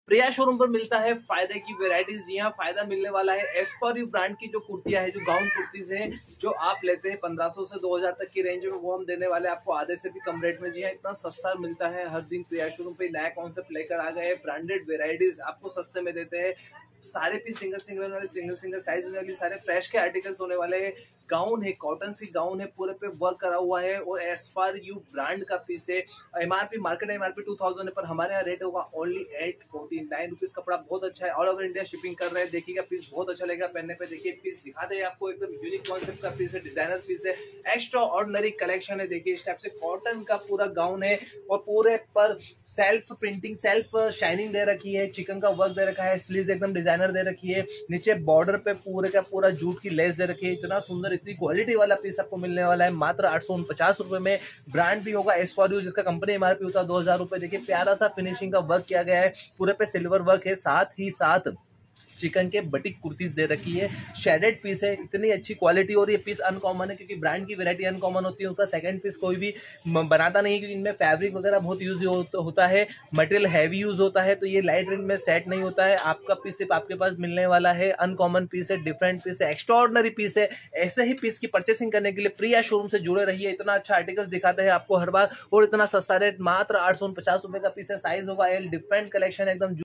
प्रिया showroom पर मिलता है फायदे की वेराइटीज। जी हाँ, फायदा मिलने वाला है एस फॉर यू ब्रांड की जो कुर्तियां है, जो गाउन कुर्तीज है, जो आप लेते हैं 1500 से 2000 तक की रेंज में, वो हम देने वाले आपको आधे से भी कम रेट में। जी हाँ, इतना सस्ता मिलता है। हर दिन प्रिया शोरूम पे नया कॉन्सेप्ट लेकर आ गए। ब्रांडेड वेराइटीज आपको सस्ते में देते हैं। सारे पीस सिंगल सिंगल वाले, सिंगल सिंगल साइज वाले, सारे फ्रेश के आर्टिकल्स होने वाले हैं। गाउन है, कॉटन की गाउन है, पूरे पे वर्क करा हुआ है और एस फॉर यू ब्रांड का पीस है। एमआरपी मार्केट एमआरपी 2000 है, पर हमारे यहाँ रेट होगा ओनली 849 रुपीज। कपड़ा बहुत अच्छा है, ऑल ओवर इंडिया शिपिंग कर रहे हैं। देखिएगा पीस बहुत अच्छा लगेगा पहनने पे। देखिए पीस दिखाते हैं आपको, एकदम यूनिक कॉन्सेप्ट का पीस है, डिजाइनर पीस है, एक्स्ट्रा ऑर्डिनरी कलेक्शन है। देखिए इस टाइप से कॉटन का पूरा गाउन है और पूरे पर सेल्फ प्रिंटिंग, सेल्फ शाइनिंग दे रखी है, चिकन का वर्क दे रखा है, स्लीव्स एकदम डिजाइनर दे रखी है, नीचे बॉर्डर पे पूरे का पूरा जूट की लेस दे रखी है। इतना सुंदर, इतनी क्वालिटी वाला पीस आपको मिलने वाला है मात्र 849 रुपए में। ब्रांड भी होगा एस फॉर यू, जिसका कंपनी एमआरपी होता है 2000 रुपए। देखिए प्यारा सा फिनिशिंग का वर्क किया गया है, पूरे पे सिल्वर वर्क है, साथ ही साथ चिकन के बटिक कुर्तीज दे रखी है, शेडेड पीस है, इतनी अच्छी क्वालिटी। और ये पीस अनकॉमन है, क्योंकि ब्रांड की वैरायटी अनकॉमन होती है, उसका सेकंड पीस कोई भी बनाता नहीं है, क्योंकि इनमें फैब्रिक वगैरह बहुत यूज होता है, मटेरियल हैवी यूज होता है, तो ये लाइट रेंज में सेट नहीं होता है। आपका पीस सिर्फ आपके पास मिलने वाला है, अनकॉमन पीस है, डिफरेंट पीस है, एक्स्ट्रा ऑर्डिनरी पीस है। ऐसे ही पीस की परचेसिंग करने के लिए प्रिया शोरूम से जुड़े रहिए। इतना अच्छा आर्टिकल्स दिखाते हैं आपको हर बार, और इतना सस्ता रेट, मात्र 849 रुपए का पीस है। साइज होगा एल, डिफरेंट कलेक्शन एकदम